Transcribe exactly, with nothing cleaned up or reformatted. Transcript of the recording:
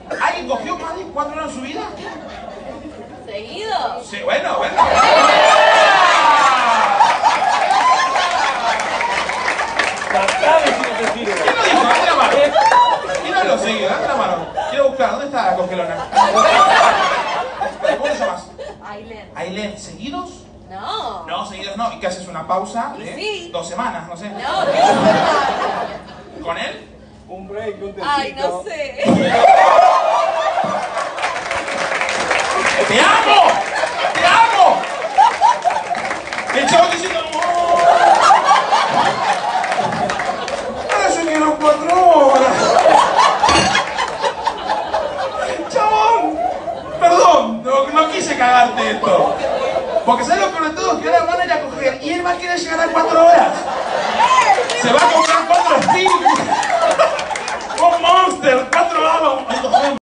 ¿Alguien cogió más de cuatro horas en su vida? ¿Seguido? Sí, bueno, bueno. ¿Quién lo dijo? Dame la mano. ¿Quién no lo seguido? Dame la mano. Quiero buscar. ¿Dónde está la congelona? ¿Cómo te llamas? Ailén. Ailén. ¿Seguidos? No. No, seguidos no. ¿Y qué haces? ¿Una pausa de Sí. dos semanas? No sé. No, no. ¿Con él? Un break, un tecito. Ay, no sé. ¡Te amo! ¡Te amo! El chabón diciendo... ¡Oh! Ahora yo quiero cuatro horas. Chabón, perdón, no, no quise cagarte esto. Porque ¿sabes lo peor de todo? Que ahora van a ir a coger y él va a querer llegar a cuatro horas. Se va a comprar cuatro Steel. Un Monster, cuatro horas.